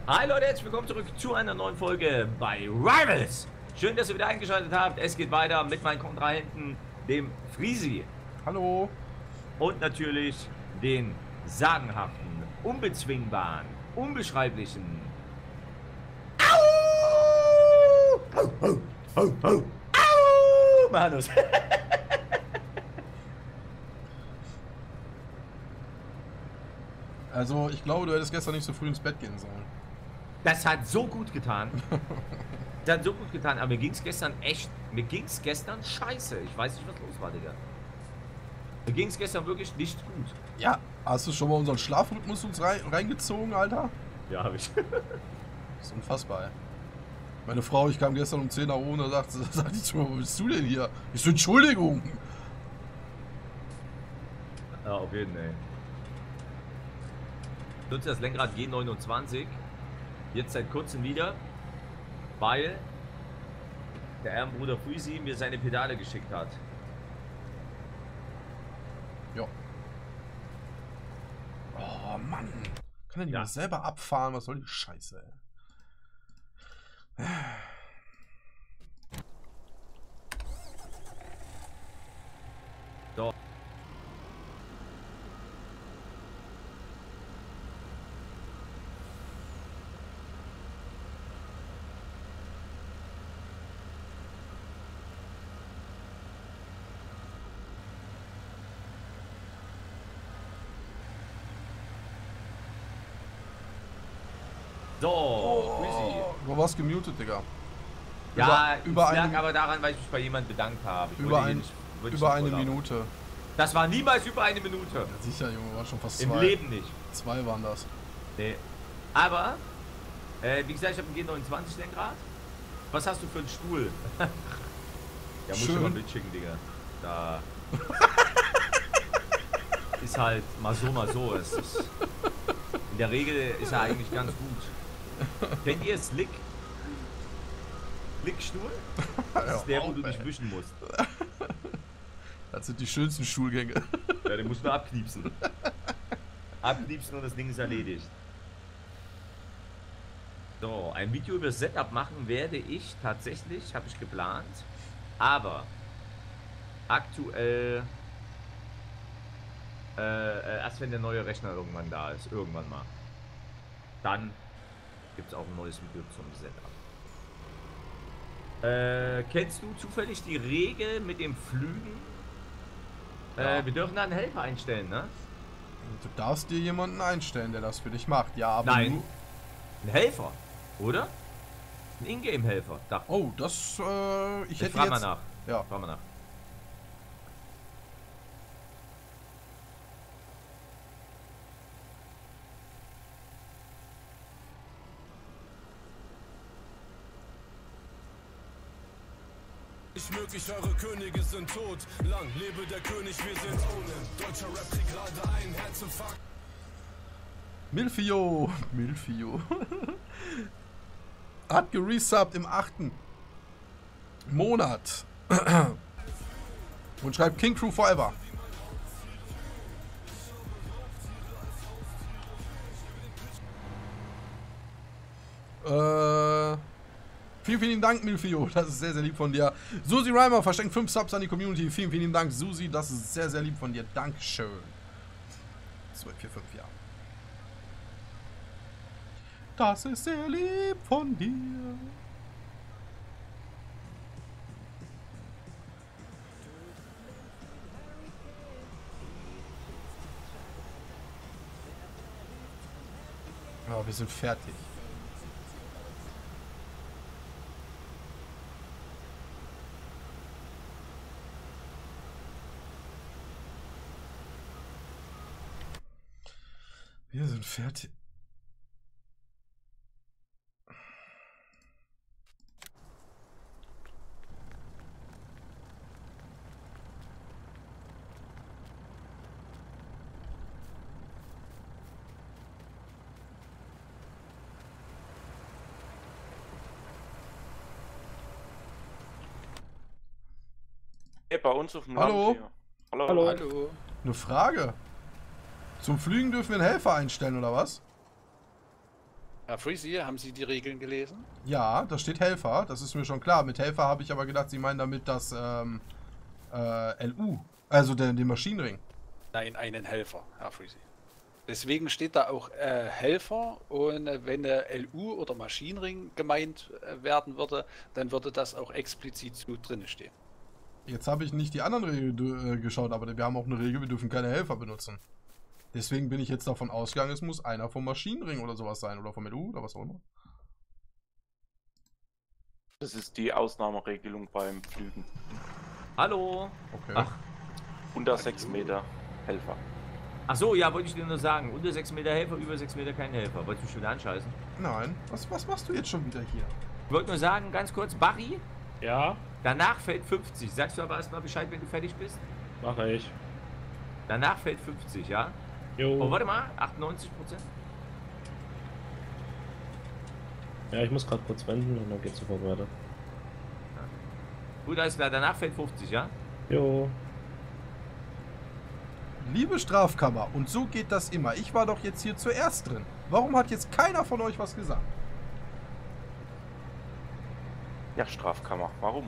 Hi Leute, herzlich willkommen zurück zu einer neuen Folge bei Rivals. Schön, dass ihr wieder eingeschaltet habt. Es geht weiter mit meinen Kontrahenten, dem Friesi. Hallo. Und natürlich den sagenhaften, unbezwingbaren, unbeschreiblichen Au! Au, au, au, au, au! Manus. Also, ich glaube, du hättest gestern nicht so früh ins Bett gehen sollen. Das hat so gut getan. Das hat so gut getan, aber mir ging es gestern echt, mir ging es gestern scheiße. Ich weiß nicht, was los war, Digga. Mir ging es gestern wirklich nicht gut. Ja, hast du schon mal unseren Schlafrhythmus uns reingezogen, Alter? Ja, habe ich. Das ist unfassbar, ey. Meine Frau, ich kam gestern um 10 nach oben, da sagt die zu mir, wo bist du denn hier? Ich so, Entschuldigung. Ja, auf jeden Fall. Ich nutze das Lenkrad G29 jetzt seit kurzem wieder, weil der Ehrenbruder Friesi mir seine Pedale geschickt hat. Ja. Oh Mann. Kann er nicht Ja. mal selber abfahren? Was soll die Scheiße, ey? So. So, Friesi. Du warst gemutet, Digga. Ja, über es lag eine, aber daran, weil ich mich bei jemandem bedankt habe. Ich über, wollte hier ein, nicht- wollte über nicht eine voll haben. Minute. Das war niemals über eine Minute. Ja, sicher, Junge, war schon fast Im 2. Leben nicht. 2 waren das. Nee. Aber, wie gesagt, ich habe ein G29 Lenkrad. Was hast du für einen Stuhl? Ja, muss ich Schön. dir mal ein Bild schicken, Digga. Da. Ist halt mal so. Es ist, in der Regel ist er eigentlich ganz gut. Kennt ihr Slick? Slick-Stuhl? Das ist der, wo du dich wischen musst. Das sind die schönsten Schulgänge. Ja, den musst du nur abkniepsen. Abkniepsen und das Ding ist erledigt. So, ein Video über das Setup machen werde ich tatsächlich, habe ich geplant. Aber aktuell erst wenn der neue Rechner irgendwann da ist, irgendwann mal. Dann gibt es auch ein neues Video zum Setup. Kennst du zufällig die Regel mit dem Flügen? Ja. Wir dürfen da einen Helfer einstellen, ne? Du darfst dir jemanden einstellen, der das für dich macht. Ja, aber Nein. nur... Ein Helfer, oder? Ein Ingame-Helfer. Oh, das, ich hätte frag jetzt... mal nach. Ja. Frag mal nach. Nicht möglich, eure Könige sind tot. Lang lebe der König, wir sind ohne. Deutscher Rap kriegt gerade einen Herzinfarkt. Milfio. Milfio. Hat geresubbt im 8. Monat. Und schreibt King Crew Forever. Vielen, vielen Dank, Milfio. Das ist sehr, sehr lieb von dir. Susi Reimer verschenkt 5 Subs an die Community. Vielen, vielen Dank, Susi. Das ist sehr, sehr lieb von dir. Dankeschön. 12, 4, 5, ja. Das ist sehr lieb von dir. Ja, wir sind fertig. Wir sind fertig. Bei uns auf dem Hallo? Land hier. Hallo. Hallo. Hallo. Eine Frage. Zum Flügen dürfen wir einen Helfer einstellen, oder was? Herr Freezy, haben Sie die Regeln gelesen? Ja, da steht Helfer, das ist mir schon klar. Mit Helfer habe ich aber gedacht, Sie meinen damit das LU, also den Maschinenring. Nein, einen Helfer, Herr Freezy. Deswegen steht da auch Helfer und wenn LU oder Maschinenring gemeint werden würde, dann würde das auch explizit so drin stehen. Jetzt habe ich nicht die anderen Regeln geschaut, aber wir haben auch eine Regel, wir dürfen keine Helfer benutzen. Deswegen bin ich jetzt davon ausgegangen, es muss einer vom Maschinenring oder sowas sein oder vom LU oder was auch immer. Das ist die Ausnahmeregelung beim Flügen. Hallo. Okay. Ach. Unter 6 Meter Helfer. Ach so, ja, wollte ich dir nur sagen. Unter 6 Meter Helfer, über 6 Meter kein Helfer. Wolltest du mich wieder anscheißen? Nein, was machst du jetzt schon wieder hier? Ich wollte nur sagen, ganz kurz, Barry, Ja, danach fällt 50. Sagst du aber erstmal Bescheid, wenn du fertig bist? mache ich. Danach fällt 50, ja? Jo. Oh, warte mal, 98%? Ja, ich muss gerade kurz wenden und dann geht's sofort weiter. Gut, alles klar, danach fällt 50, ja? Jo. Liebe Strafkammer, und so geht das immer. Ich war doch jetzt hier zuerst drin. Warum hat jetzt keiner von euch was gesagt? Ja, Strafkammer. Warum?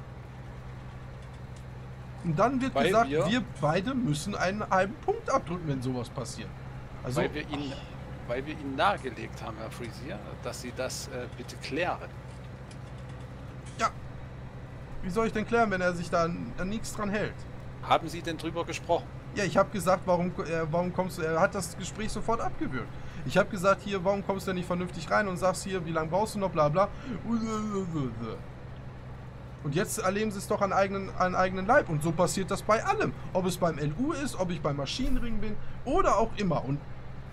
Und dann wird Weil gesagt, wir- wir beide müssen einen halben Punkt abdrücken, wenn sowas passiert. Also, Weil wir Ihnen nahegelegt haben, Herr Freezy, dass Sie das bitte klären. ja. Wie soll ich denn klären, wenn er sich da an nichts dran hält? Haben Sie denn drüber gesprochen? Ja, ich habe gesagt, warum kommst du... Er hat das Gespräch sofort abgewürgt. Ich habe gesagt, hier, warum kommst du denn nicht vernünftig rein und sagst hier, wie lange brauchst du noch, bla bla. Und jetzt erleben sie es doch an eigenen Leib. Und so passiert das bei allem. Ob es beim LU ist, ob ich beim Maschinenring bin oder auch immer. Und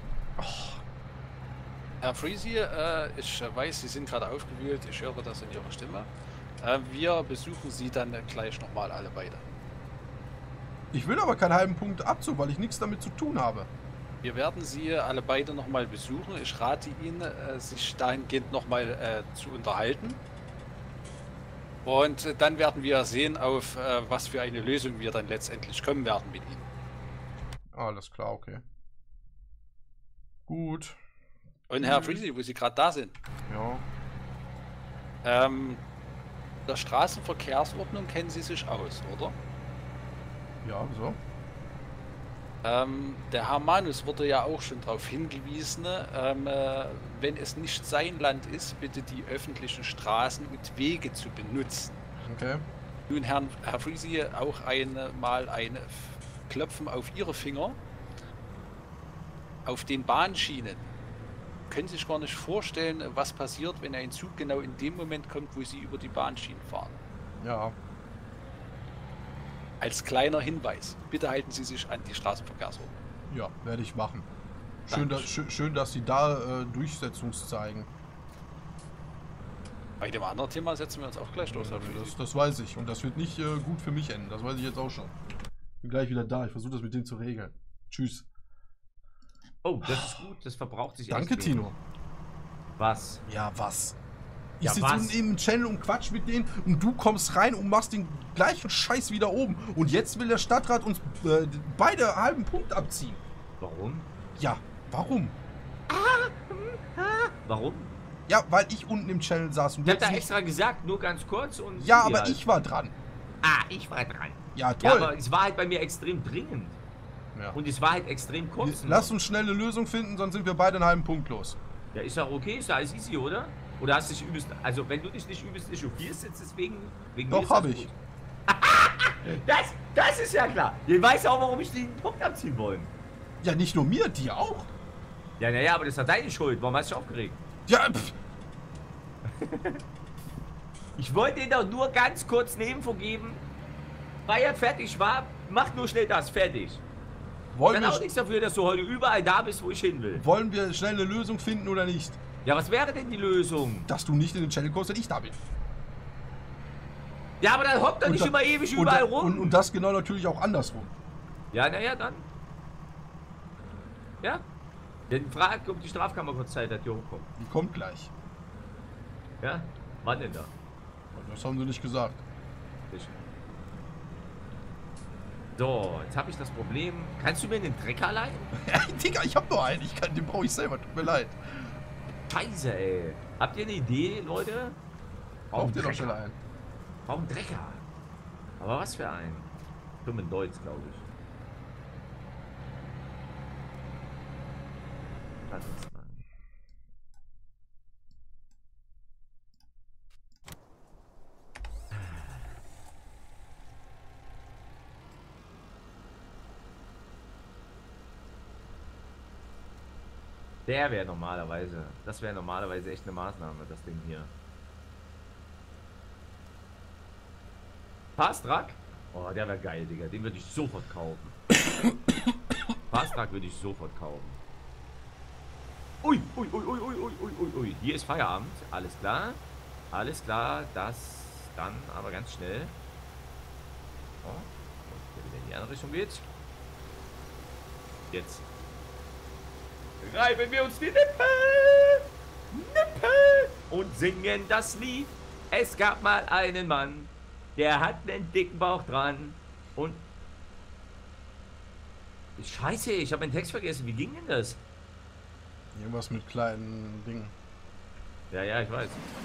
Herr Freezy, ich weiß, Sie sind gerade aufgewühlt, ich höre das in Ihrer Stimme. Wir besuchen Sie dann gleich nochmal alle beide. ich will aber keinen halben Punkt Abzug, weil ich nichts damit zu tun habe. Wir werden Sie alle beide nochmal besuchen. Ich rate Ihnen, sich dahingehend nochmal zu unterhalten. Und dann werden wir sehen, auf was für eine Lösung wir dann letztendlich kommen werden mit Ihnen. Alles klar, okay. Gut. Und Herr Freezy, wo Sie gerade da sind, Ja. der Straßenverkehrsordnung kennen Sie sich aus, oder? Ja, so. Der Herr Manus wurde ja auch schon darauf hingewiesen, wenn es nicht sein Land ist, bitte die öffentlichen Straßen und Wege zu benutzen. Okay. Nun, Herr Freezy, auch einmal ein Klopfen auf Ihre Finger. Auf den Bahnschienen. Können Sie sich gar nicht vorstellen, was passiert, wenn ein Zug genau in dem Moment kommt, wo Sie über die Bahnschienen fahren. Ja. Als kleiner Hinweis, bitte halten Sie sich an die Straßenverkehrsordnung. Ja, werde ich machen. Schön, dass Sie da Durchsetzungs zeigen. Bei dem anderen Thema setzen wir uns auch gleich durch. Herr Freezy. Das weiß ich. Und das wird nicht gut für mich enden. Das weiß ich jetzt auch schon. Bin gleich wieder da. Ich versuche das mit denen zu regeln. Tschüss. Oh, das ist gut, das verbraucht sich Danke, erst Tino. Was? Ja, was? Ich Ja, sitze was? unten im Channel und quatsch mit denen und du kommst rein und machst den gleichen Scheiß wieder oben. Und jetzt will der Stadtrat uns beide halben Punkt abziehen. Warum? Ja, warum? Warum? Ja, weil ich unten im Channel saß und Ich hab du da hast extra gesagt, nur ganz kurz und... Ja, aber ich war dran. Ah, ich war dran. Ja, Ja, toll. aber es war halt bei mir extrem dringend. Ja. Und es war halt extrem kurz. Lass uns schnell eine Lösung finden, sonst sind wir beide einen halben Punkt los. Ja, ist ja okay, ist ja alles easy, oder? Oder hast du dich übelst... Also, wenn du dich nicht übelst echauffierst, jetzt deswegen... Wegen mir Doch, ist das habe ich. gut. Das ist ja klar. Ihr weißt auch, warum ich den Punkt abziehen wollen. Ja, nicht nur mir, dir auch. Ja, naja, aber das ist ja deine Schuld. Warum hast du dich aufgeregt? Ja, pff. Ich wollte dir doch nur ganz kurz eine Info geben, weil er fertig war. Mach nur schnell das, fertig. Wollen Dann auch wir, nichts dafür, dass du heute überall da bist, wo ich hin will. wollen wir schnell eine Lösung finden oder nicht? Ja, was wäre denn die Lösung? Dass du nicht in den Channel kommst, wenn ich da bin. Ja, aber dann hockt doch nicht da- immer ewig überall und, rum. Und das genau natürlich auch andersrum. Ja, naja, dann. Ja? Dann frag, ob die Strafkammer kurz Zeit hat, hier hochkommt. Die kommt gleich. Ja? Wann denn da? Das haben sie nicht gesagt. Nicht. So, jetzt habe ich das Problem. Kannst du mir den Trecker leihen? Ja, Digga, ich hab nur einen. Den brauche ich selber. Tut mir leid. Scheiße, ey. Habt ihr eine Idee, Leute? Kauft dir doch schnell ein. Warum Drecker? Aber was für ein? 95, glaube ich. Lass uns mal. Der wäre normalerweise. Das wäre normalerweise echt eine Maßnahme, das Ding hier. Fast-Track? Oh, der wäre geil, Digga. Den würde ich sofort kaufen. Fast-Track würde ich sofort kaufen. Ui, ui, ui, ui, ui, ui, ui, ui. Hier ist Feierabend. Alles klar. Alles klar. Das dann aber ganz schnell. Oh, der wieder in die andere Richtung geht. Jetzt. Reiben wir uns die Nippel! Nippel! Und singen das Lied. Es gab mal einen Mann, der hat einen dicken Bauch dran. Und... Scheiße, ich habe meinen Text vergessen. Wie ging denn das? Irgendwas mit kleinen Dingen. Ja, ja, ich weiß.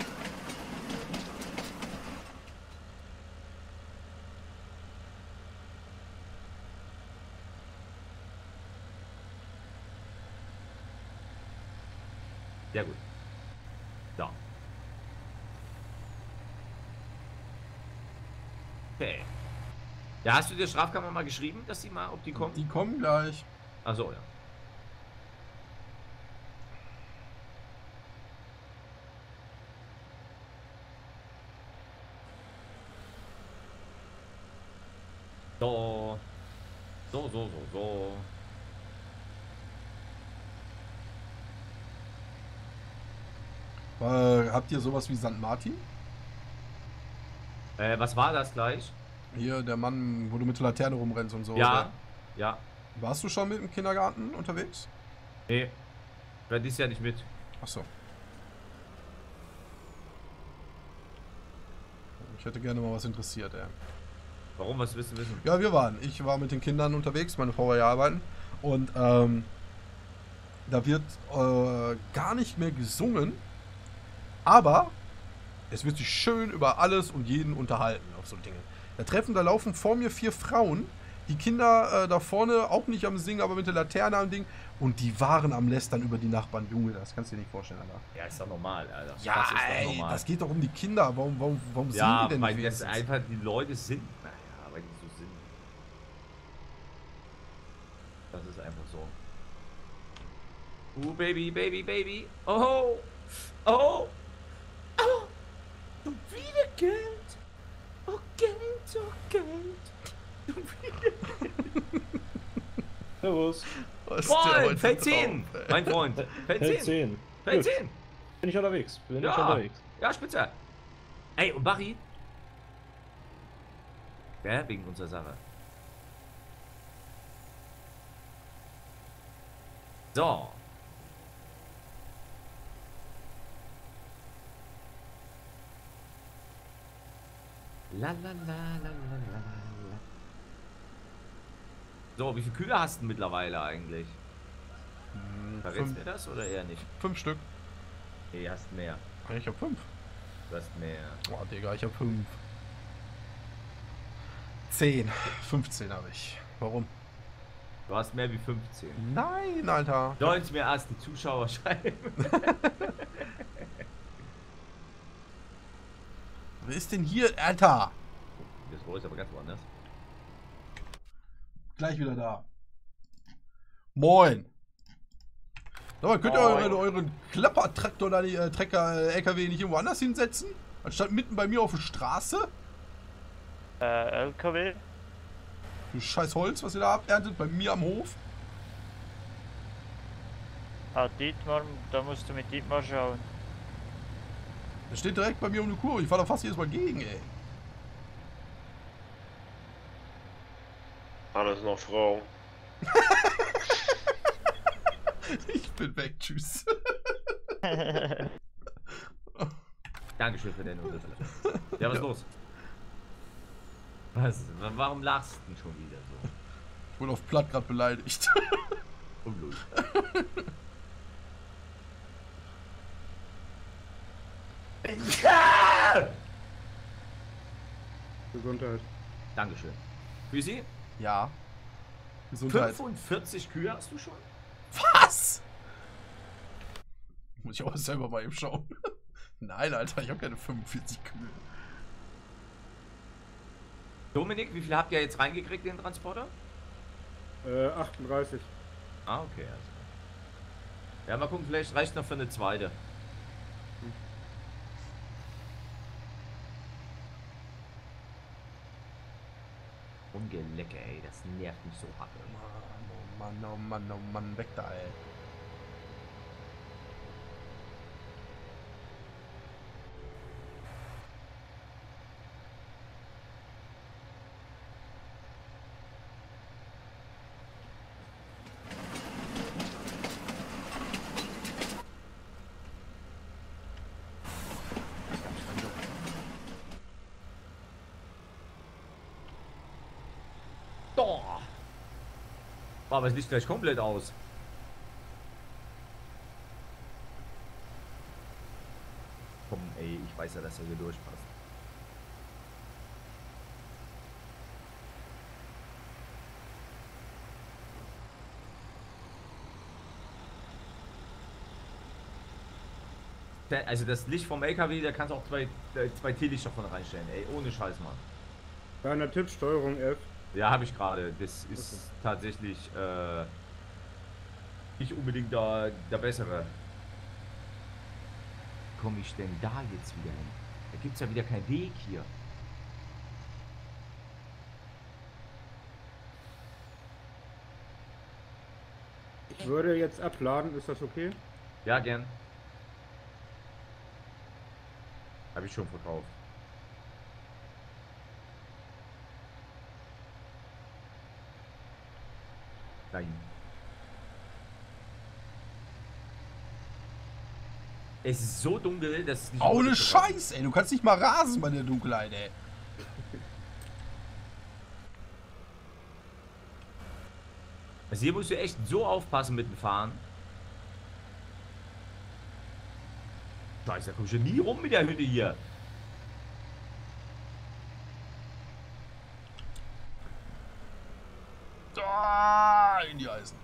Sehr gut. So. Okay. Ja, hast du der Strafkammer mal geschrieben, dass sie mal, ob die kommen? Die kommen gleich. Achso, ja. So. So. Habt ihr sowas wie St. Martin? Was war das gleich? Hier, der Mann, wo du mit der Laterne rumrennst und so. Ja, oder? ja. Warst du schon mit dem Kindergarten unterwegs? Nee. Wer dies ja nicht mit. Achso. Ich hätte gerne mal was interessiert, ey. Warum? Was willst du wissen? Ja, ich war mit den Kindern unterwegs, meine Frau war ja arbeiten. Und da wird gar nicht mehr gesungen. Aber es wird sich schön über alles und jeden unterhalten auf so Dinge. Da laufen vor mir 4 Frauen, die Kinder da vorne auch nicht am Singen, aber mit der Laterne am Ding. Und die waren am Lästern über die Nachbarn. Junge, das kannst du dir nicht vorstellen, Alter. Ja, ist doch normal, Alter. Ja, das ist doch ey, normal. das geht doch um die Kinder. Warum singen Ja, die denn weil nicht das wenigstens? einfach die Leute sind. Naja, weil die so sind. Das ist einfach so. Baby, Baby, Baby. Oh, oh, oh. Du wieder Geld. Oh, Geld, oh, Geld. Du wieder Servus. Was ist der Moin, heute Feld drauf, 10, ey? mein Freund. Feld 10. 10. Feld Gut. 10. Bin ich unterwegs. Bin ich Ja, unterwegs. ja, spitze. Ey, und Barry? Ja, wegen unserer Sache. So. La la la la la la la. So, wie viele Kühe hast du mittlerweile eigentlich? Verrätst du mir das oder eher nicht? 5 Stück. Nee, hast mehr. Ich hab 5. Du hast mehr. Boah, Digga, ich hab 5. 10. 15 habe ich. Warum? Du hast mehr wie 15. Nein, Alter. Sollen es mir erst die Zuschauer schreiben? Wer ist denn hier, Alter? Das Rohr ist aber ganz woanders. Gleich wieder da. Moin. Sag mal, könnt ihr euren Klappertraktor oder die LKW nicht irgendwo anders hinsetzen? Anstatt mitten bei mir auf der Straße? LKW? Für scheiß Holz, was ihr da aberntet, bei mir am Hof? Ah, Dietmar, da musst du mit Dietmar schauen. Der steht direkt bei mir um die Kurve. Ich fahr da fast jedes Mal gegen, ey. Alles noch Frau. Ich bin weg, tschüss. Dankeschön für deine Unterstützung. Ja, was ist los? Was? Warum lachst du denn schon wieder so? Ich wurde auf Platt gerade beleidigt. Unglücklich. Ja! Gesundheit. Dankeschön. Füsi, Ja. Gesundheit. 45 Kühe hast du schon? Was? Muss ich auch selber mal eben schauen. Nein, Alter, ich habe keine 45 Kühe. Dominik, wie viel habt ihr jetzt reingekriegt in den Transporter? 38. Ah, okay. Also. Ja, mal gucken, vielleicht reicht noch für eine zweite. Ungelecke, ey, das nervt mich so hart. Mann, oh Mann, oh Mann, oh Mann, weg da, ey. Doch. Aber es liegt gleich komplett aus. Komm, ey, ich weiß ja, dass er hier durchpasst. Also das Licht vom LKW, da kannst du auch zwei Teelichter von reinstellen, ey, ohne Scheiß, Mann. Kleiner Tipp, Steuerung F. Ja, habe ich gerade. Das ist tatsächlich nicht unbedingt der bessere. Komme ich denn da jetzt wieder hin? Da gibt es ja wieder keinen Weg hier. Ich würde jetzt abladen, ist das okay? Ja, gern. Habe ich schon verkauft. Nein. Es ist so dunkel, dass es nicht... Ohne Scheiß, ey. Du kannst nicht mal rasen bei der Dunkelheit, ey. Also hier musst du echt so aufpassen mit dem Fahren. Scheiße, da kommst du nie rum mit der Hütte hier. Da in die Eisen.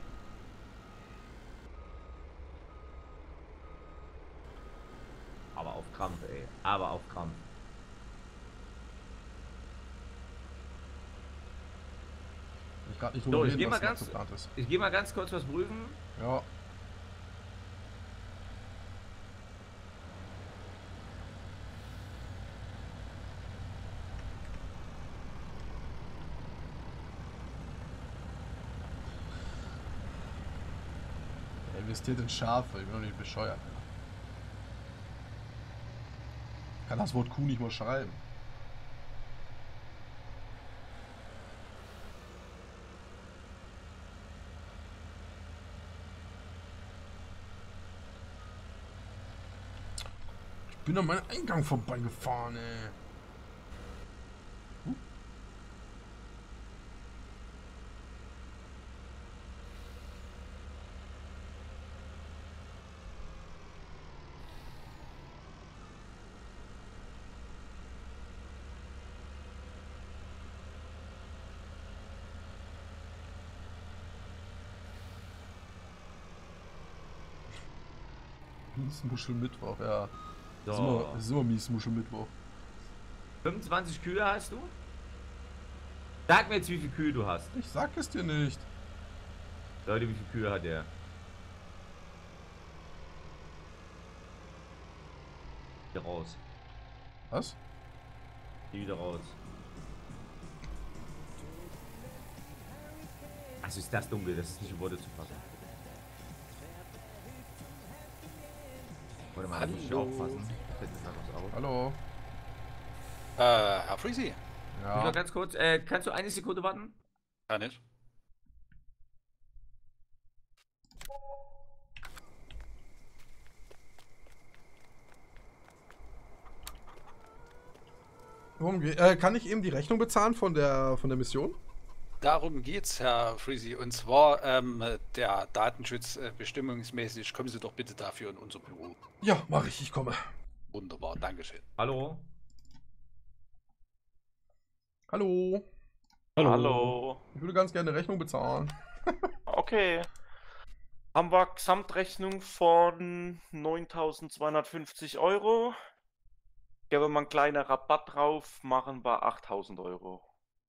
Aber auf Krampf, ey. Aber auf Krampf. Ich gerade nicht So, drüber ich reden, geh mal was noch ganz- geplant ist. Ich gehe mal ganz kurz was prüfen. Ja. Er investiert in Schafe, ich bin doch nicht bescheuert. Ich kann das Wort Kuh nicht mal schreiben. Ich bin an meinem Eingang vorbeigefahren, ey. Miesmuschelmittwoch, ja. So. Das ist immer Miesmuschelmittwoch. 25 Kühe hast du? Sag mir jetzt, wie viele Kühe du hast. Ich sag es dir nicht. Leute, wie viele Kühe hat er? Wieder raus. Was? Geh wieder raus. Also ist das dunkel, das ist nicht in Worte zu fassen. Warte mal, da muss ich aufpassen. Da fällt mir noch was auf. Hallo? Herr Freezy? Ich Ja. mal ganz kurz, kannst du eine Sekunde warten? Kann ich. Kann ich eben die Rechnung bezahlen von der Mission? Darum geht's, Herr Freezy. Und zwar der Datenschutz bestimmungsmäßig. Kommen Sie doch bitte dafür in unser Büro. Ja, mache ich. Ich komme. Wunderbar, Dankeschön. Hallo? Hallo. Hallo. Ich würde ganz gerne eine Rechnung bezahlen. Okay. Haben wir Gesamtrechnung von 9.250 Euro. Geben wir einen kleinen Rabatt drauf, machen wir 8.000 Euro.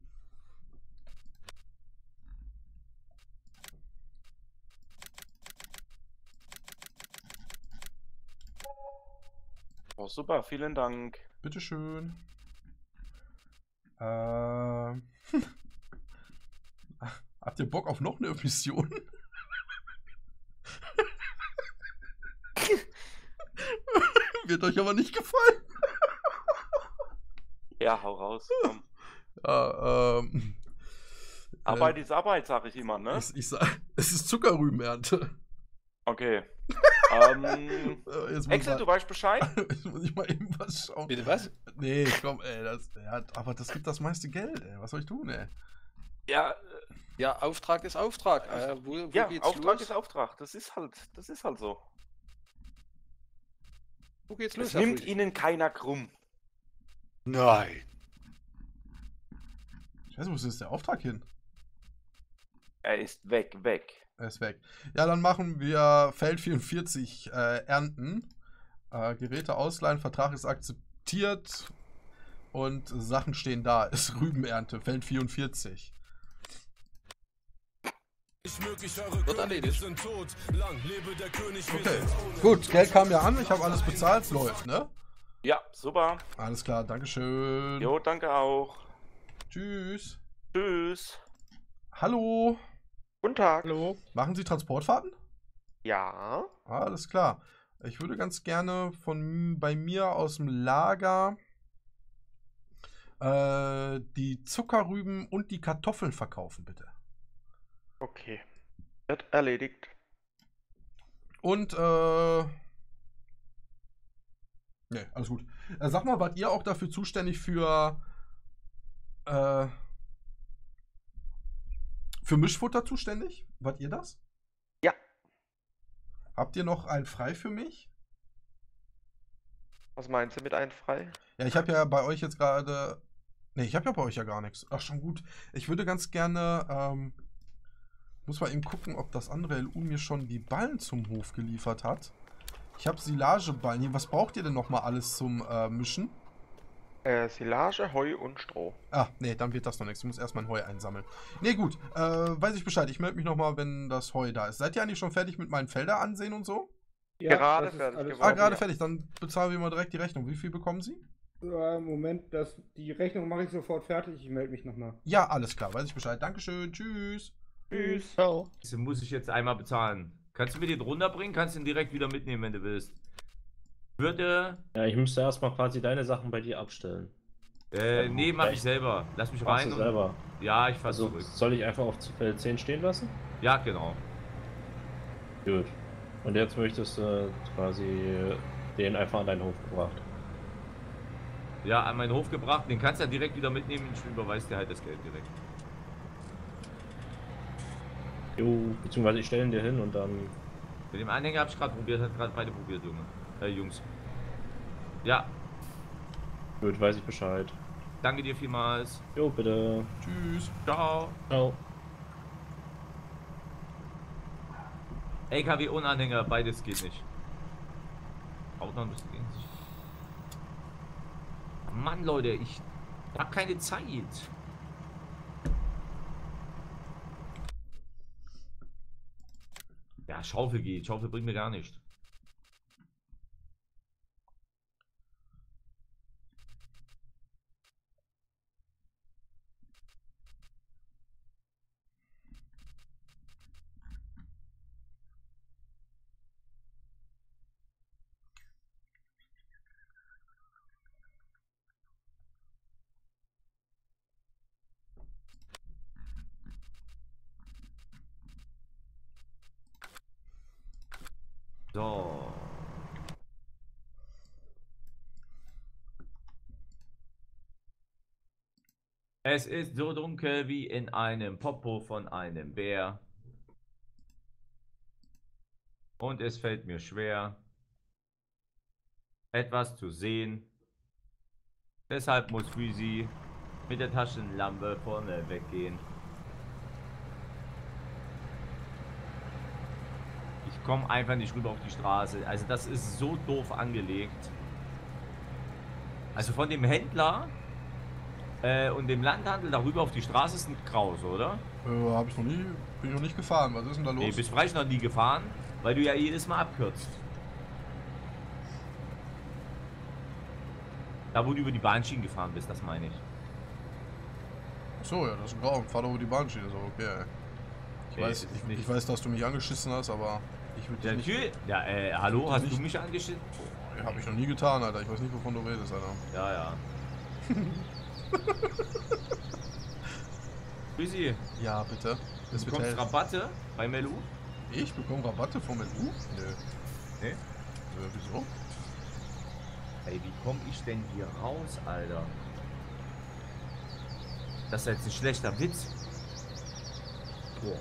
Oh, super, vielen Dank. Bitteschön. Habt ihr Bock auf noch eine Mission? Wird euch aber nicht gefallen. Ja, hau raus. Komm. Ja, Arbeit ist Arbeit, sag ich immer, ne? ich sag, es ist Zuckerrübenernte. Okay. Jetzt Axel, du weißt Bescheid? Jetzt muss ich mal eben was schauen. Bitte was? Nee, komm, ey, aber das gibt das meiste Geld, ey. Was soll ich tun, ey? Ja, Ja, Auftrag ist Auftrag. Wo ja, geht's Auftrag los? ist Auftrag. Das ist halt so. Wo geht's los? Es Herr nimmt Frühling? Ihnen keiner krumm. Nein. Ich weiß nicht, wo ist der Auftrag hin? Er ist weg. Er ist weg. Ja, dann machen wir Feld 44 ernten. Geräte ausleihen, Vertrag ist akzeptiert und Sachen stehen da. Ist Rübenernte, Feld 44. Wird erledigt. Sind tot. Lang lebe der König, wir Okay, sind ohne. gut, Geld kam ja an, ich habe alles bezahlt, läuft, ne? Ja, super. Alles klar, Dankeschön. Jo, danke auch. Tschüss. Tschüss. Hallo, Guten Tag. Hallo. machen Sie Transportfahrten? Ja. Alles klar. Ich würde ganz gerne bei mir aus dem Lager die Zuckerrüben und die Kartoffeln verkaufen, bitte. Okay. Wird erledigt. Und, ne, alles gut. Sag mal, wart ihr auch dafür zuständig für Mischfutter zuständig? Wart ihr das? Ja. Habt ihr noch einen frei für mich? Was meinen Sie mit ein frei? Ja, ich habe ja bei euch jetzt gerade. Ne, ich habe ja bei euch ja gar nichts. Ach, schon gut. Ich würde ganz gerne. Muss mal eben gucken, ob das andere LU mir schon die Ballen zum Hof geliefert hat. Ich habe Silageballen hier. Was braucht ihr denn nochmal alles zum Mischen? Silage, Heu und Stroh. Ah, nee, dann wird das noch nichts. Ich muss erst mein Heu einsammeln. Nee, gut. Weiß ich Bescheid. Ich melde mich nochmal, wenn das Heu da ist. Seid ihr eigentlich schon fertig mit meinen Felder ansehen und so? Ja, Gerade das ist fertig alles geworden. Ah, fertig. gerade fertig. Dann bezahlen wir mal direkt die Rechnung. Wie viel bekommen Sie? Moment, die Rechnung mache ich sofort fertig. Ich melde mich nochmal. Ja, alles klar. Weiß ich Bescheid. Dankeschön. Tschüss. Tschüss. Ciao. Diese muss ich jetzt einmal bezahlen. Kannst du mir den runterbringen? Kannst du ihn direkt wieder mitnehmen, wenn du willst. Würde. Ja, ich müsste erstmal quasi deine Sachen bei dir abstellen. Nee, mach ich selber. Lass mich Machst rein. du Und, selber. ja, ich fahr Also zurück. soll ich einfach auf Feld 10 stehen lassen? Ja, genau. Gut. Und jetzt möchtest du quasi den einfach an deinen Hof gebracht. Ja, an meinen Hof gebracht. Den kannst du ja direkt wieder mitnehmen. Ich überweise dir halt das Geld direkt. Jo, beziehungsweise ich stelle ihn dir hin und dann. Mit dem Anhänger habe ich gerade probiert. Hat gerade beide probiert, Junge. Jungs. Ja, Gut, weiß ich Bescheid. danke dir vielmals. Jo, bitte. Tschüss. Ciao. Ciao. LKW und Anhänger, beides geht nicht. Haut noch ein bisschen gegen sich. Mann, Leute, ich hab keine Zeit. Ja, Schaufel geht. Schaufel bringt mir gar nicht. So. Es ist so dunkel wie in einem Popo von einem Bär. Und es fällt mir schwer, etwas zu sehen. Deshalb muss Freezy mit der Taschenlampe vorne weggehen. Ich komme einfach nicht rüber auf die Straße. Also das ist so doof angelegt. Also von dem Händler und dem Landhandel darüber auf die Straße ist ein Graus, oder? Hab ich noch nie, bin ich noch nicht gefahren. Was ist denn da los? Nee, bist Freich noch nie gefahren, weil du ja jedes Mal abkürzt. Da wo du über die Bahnschienen gefahren bist, das meine ich. Achso, ja, das ist ein Grau. Fahr doch über die Bahnschiene, so okay. Ich weiß, dass du mich angeschissen hast, aber ich würde Ja, dich natürlich. Ja, hallo, hast du mich angeschissen? nicht... Hab ich noch nie getan, Alter. Ich weiß nicht, wovon du redest, Alter. Ja, ja. Busy, Ja, bitte. du bekommst Rabatte bei Melu? Ich bekomme Rabatte vom LU? Nö. Nee? Wieso? Ey, wie komme ich denn hier raus, Alter? Das ist jetzt ein schlechter Witz. Boah.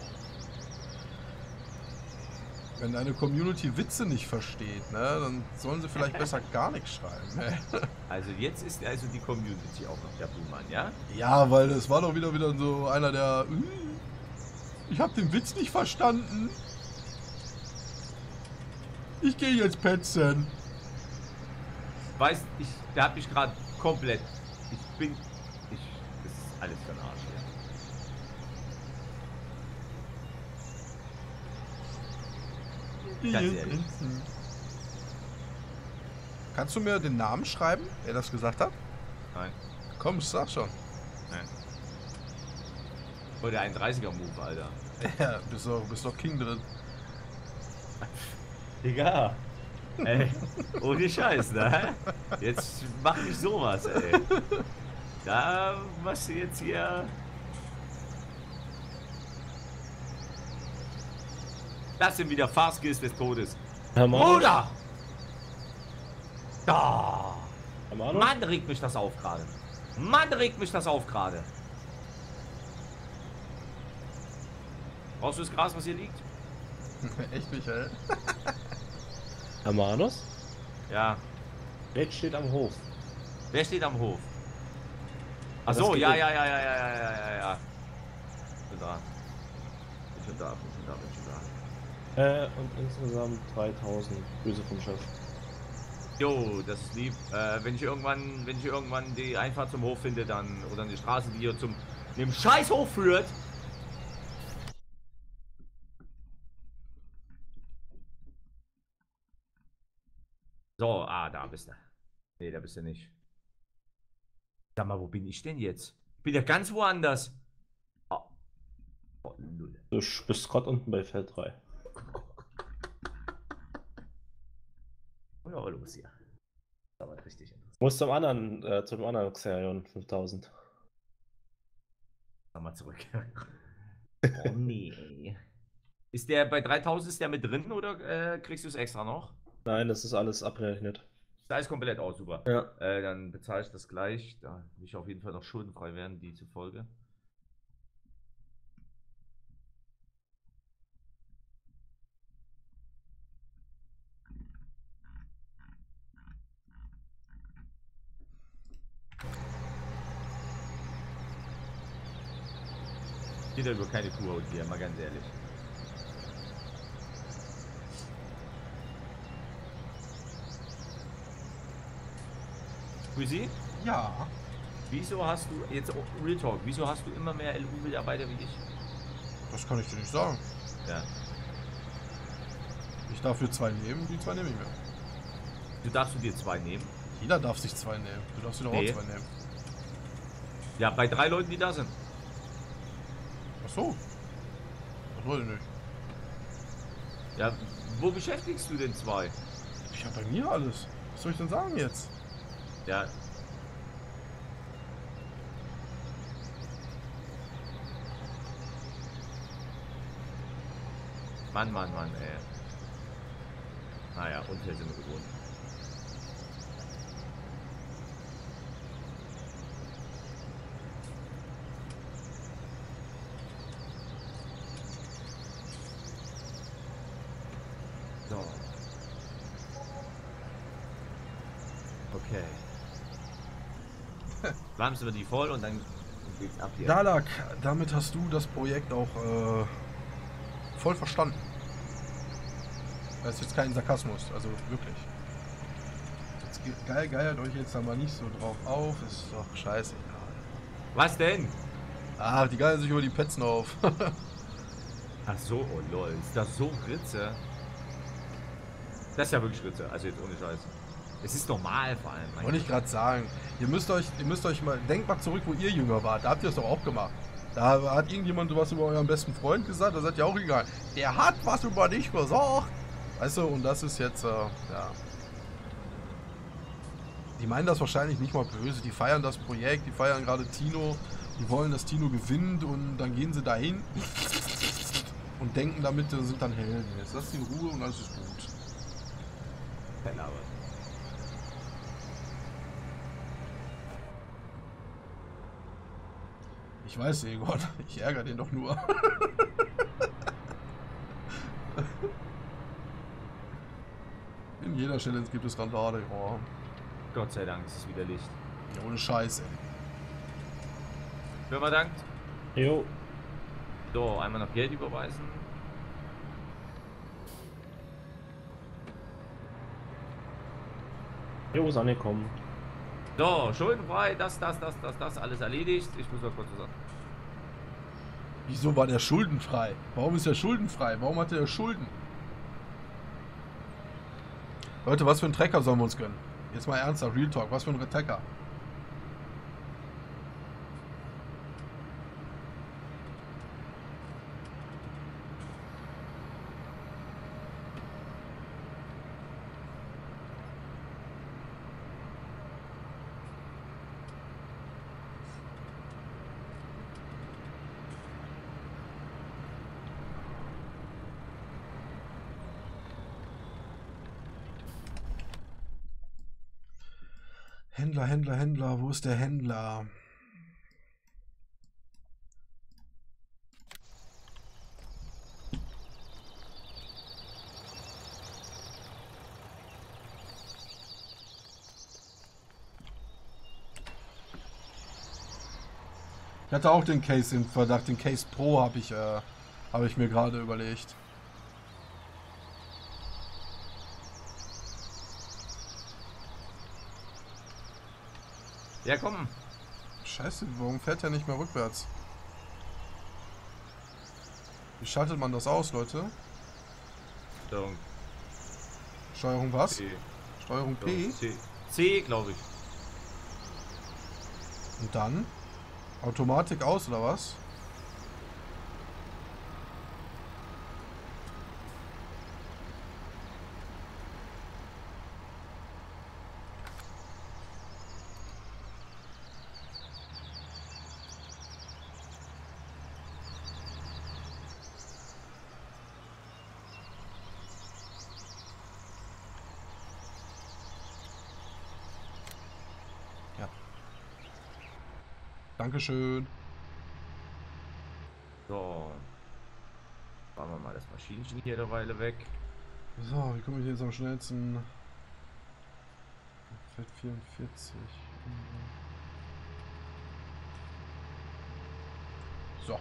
Wenn deine Community Witze nicht versteht, ne, dann sollen sie vielleicht besser gar nichts schreiben. Ne? Also jetzt ist also die Community auch noch der Buhmann, ja? Ja, weil es war doch wieder so einer, der... Ich habe den Witz nicht verstanden. Ich gehe jetzt petzen. Weißt, der hat mich gerade komplett... Das ist alles für den Arsch, ja. Ganz ehrlich. Kannst du mir den Namen schreiben, wer das gesagt hat? Nein, Komm, sag schon. nein. Oh, der 31er-Move, Alter. Ja, bist doch King drin. Digga. Ey, ohne Scheiß, ne? Jetzt mach nicht sowas, ey. Da machst du jetzt hier... Das sind wieder Fastskills des Todes. Herr Manus? Bruder! Da! Herr Manus? Mann, regt mich das auf gerade. Mann, regt mich das auf gerade. Brauchst du das Gras, was hier liegt? Echt, Michael? Herr Manus? Ja. Red steht am Hof. Wer steht am Hof? Ach Das so, geht ja. nicht. Bin da. Bin schon da. Und insgesamt 3000. Grüße vom Chef. Jo, das ist lieb. Wenn ich irgendwann die Einfahrt zum Hof finde, dann, oder eine Straße, die hier zum dem Scheißhof führt. So, da bist du. Nee, da bist du nicht. Sag mal, wo bin ich denn jetzt? Ich bin ja ganz woanders. Oh, null. Du bist gerade unten bei Feld 3. Ja, los hier. Das war richtig interessant. Muss zum anderen Xerion 5000. Sag mal zurück. Oh nee. Ist der bei 3000 ist der mit drin oder kriegst du es extra noch? Nein, das ist alles abgerechnet. Da ist komplett aus, super. Ja. Dann bezahle ich das gleich. Da will ich auf jeden Fall noch schuldenfrei werden, diese Folge. Geht ja über keine Kuhhaut hier, mal ganz ehrlich. Grüßi? Ja. Wieso hast du, jetzt Real Talk, wieso hast du immer mehr LU-Mitarbeiter wie ich? Das kann ich dir nicht sagen. Ja. Ich darf für 2 nehmen, die 2 nehme ich mir. Du darfst dir 2 nehmen? Jeder darf sich 2 nehmen. Du darfst dir doch Nee. auch 2 nehmen. Ja, bei 3 Leuten, die da sind. Ach so. Das wollte ich nicht. Ja, wo beschäftigst du denn 2? Ich habe bei mir alles. Was soll ich denn sagen jetzt? Ja. Mann, ey. Naja, und hier sind wir gewohnt. So. Okay. Wärmst du die voll und dann geht's ab hier. Dalak, damit hast du das Projekt auch voll verstanden. Das ist jetzt kein Sarkasmus, also wirklich. Jetzt geiert euch jetzt aber nicht so drauf auf, ist doch scheiße. Was denn? Ah, die geiern sich über die Petzen auf. Ach so, oh lol. Ist das so Ritze? Das ist ja wirklich Ritze, also jetzt ohne Scheiß. Es ist normal vor allem. Wollte ich gerade sagen. Ihr müsst euch mal, denkt mal zurück, wo ihr jünger wart. Da habt ihr es doch auch gemacht. Da hat irgendjemand was über euren besten Freund gesagt, da seid ihr auch egal. Der hat was über dich gesagt. Weißt du, und das ist jetzt, ja. Die meinen das wahrscheinlich nicht mal böse. Die feiern das Projekt, die feiern gerade Tino. Die wollen, dass Tino gewinnt und dann gehen sie dahin und denken damit, sie sind dann Helden. Jetzt lasst sie in Ruhe und alles ist gut. Ich weiß, Egon, ich ärgere den doch nur. In jeder Challenge gibt es Randale. Oh. Gott sei Dank ist es wieder Licht. Ja, ohne Scheiß, ey. Firma dankt. Jo. So, einmal noch Geld überweisen. Jo, ist angekommen. So, schuldenfrei, das, alles erledigt. Ich muss mal kurz was sagen. Wieso war der schuldenfrei? Warum ist er schuldenfrei? Warum hat er Schulden? Leute, was für einen Trecker sollen wir uns gönnen? Jetzt mal ernsthaft, Real Talk, was für ein Trecker? Händler, wo ist der Händler? Ich hatte auch den Case im Verdacht, den Case Pro habe ich mir gerade überlegt. Ja, komm. Scheiße, warum fährt er nicht mehr rückwärts? Wie schaltet man das aus, Leute? Steuerung Steuerung was? C. Steuerung P? C, glaube ich. Und dann? Automatik aus, oder was? Dankeschön. So. Machen wir mal das Maschinchen hier eine Weile weg. So, wie komme ich jetzt am schnellsten? Feld 44. So.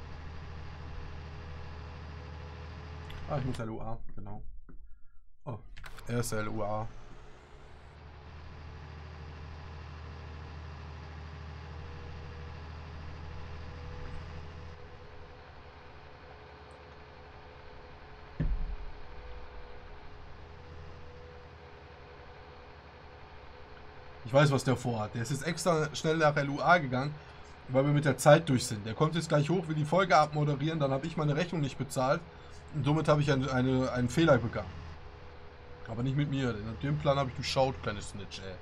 Ah, ich muss LUA, genau. Oh, er ist LUA. Ich weiß, was der vorhat. Der ist jetzt extra schnell nach LUA gegangen, weil wir mit der Zeit durch sind. Der kommt jetzt gleich hoch, will die Folge abmoderieren, dann habe ich meine Rechnung nicht bezahlt und somit habe ich einen Fehler begangen. Aber nicht mit mir. Den Plan habe ich geschaut, kleine Snitch, ey.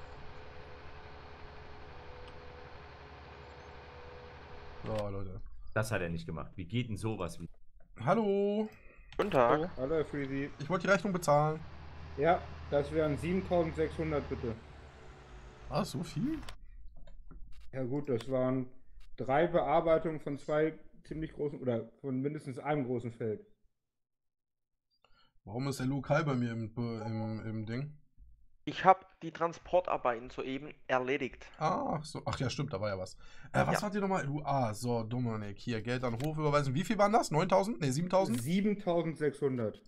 So, Leute. Das hat er nicht gemacht. Wie geht denn sowas? Hallo. Guten Tag. Hallo, Herr Freezy. Ich wollte die Rechnung bezahlen. Ja, das wären 7.600 bitte. Ah, so viel? Ja gut, das waren 3 Bearbeitungen von 2 ziemlich großen, oder von mindestens einem großen Feld. Warum ist der Lokal bei mir im Ding? Ich habe die Transportarbeiten soeben erledigt. Ach so, ach ja, stimmt, da war ja was. Was hat ihr nochmal? So, Dominik, hier, Geld an den Hof überweisen. Wie viel waren das? 9.000? Ne, 7.000? 7.600.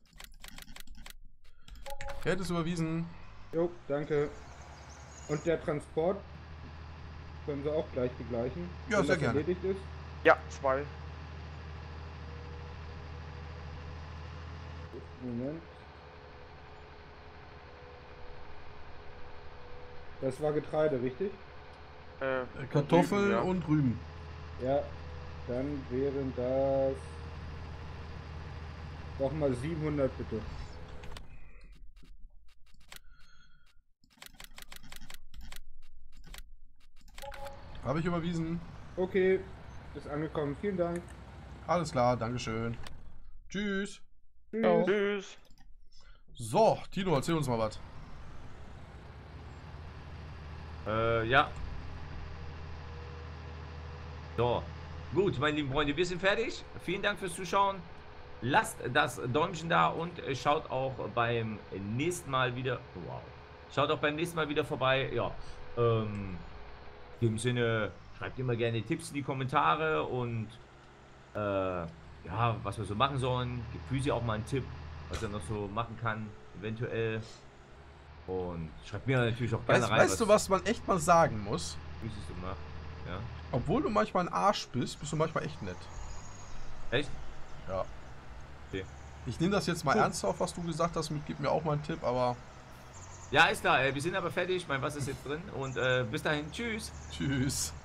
Geld ist überwiesen. Jo, danke. Und der Transport können Sie auch gleich begleichen. Ja, wenn sehr das gerne. erledigt ist. Ja, 2. Moment. Das war Getreide, richtig? Kartoffeln ja. und Rüben. Ja, dann wären das doch mal 700 bitte. Habe ich überwiesen. Okay, ist angekommen. Vielen Dank. Alles klar, Dankeschön. Tschüss. Tschüss. Tschüss. So, Tino, erzähl uns mal was. Ja. So. Gut, meine lieben Freunde, wir sind fertig. Vielen Dank fürs Zuschauen. Lasst das Däumchen da und schaut auch beim nächsten Mal wieder. Wow. Schaut auch beim nächsten Mal wieder vorbei. Ja. In dem Sinne, schreibt immer gerne Tipps in die Kommentare und ja, was wir so machen sollen. Gibt Füsi auch mal einen Tipp, was er noch so machen kann, eventuell. Und schreibt mir natürlich auch gerne rein. Weißt du, was man echt mal sagen muss? Füsi so macht. Ja. Obwohl du manchmal ein Arsch bist du manchmal echt nett. Echt? Ja. Okay. Ich nehme das jetzt mal ernsthaft, was du gesagt hast, gib mir auch mal einen Tipp, aber... Ja, ist klar. Wir sind aber fertig. Mein Wasser ist jetzt drin. Und bis dahin. Tschüss. Tschüss.